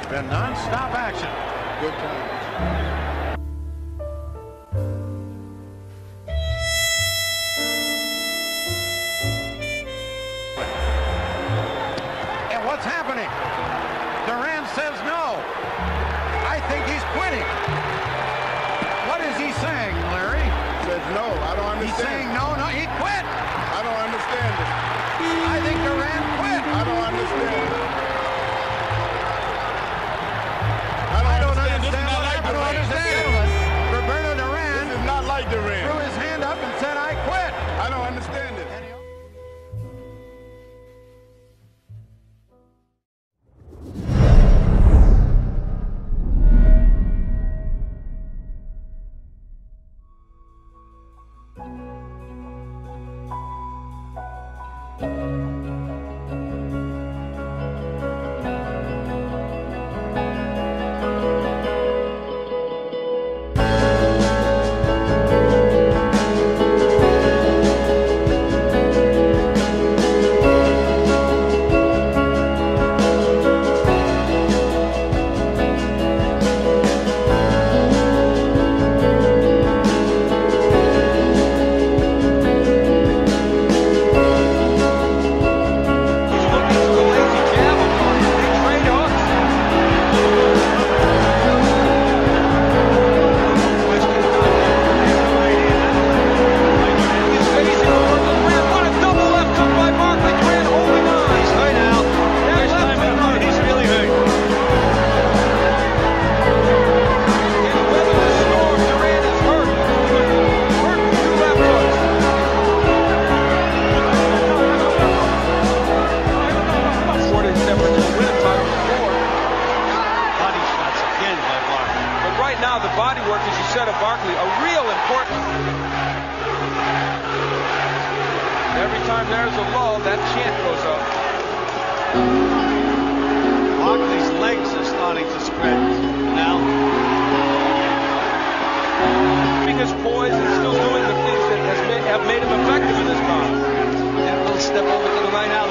Been non-stop action. Good time. What's happening? Duran says no. I think he's quitting. What is he saying, Larry? He says no. I don't understand. He's saying no, he quit. I don't understand it. I think Duran quit. I don't understand it. I don't understand what happened to this gentleman. Roberto Duran. This is not like Duran. Threw his hand up and said, I quit. I don't understand it. The body work, as you said, of Barkley, a real important. Every time there's a lull, that chant goes up. Barkley's legs are starting to spread now. Keeping his poise and still doing the things that have made him effective in this bout. That little step over to the right now.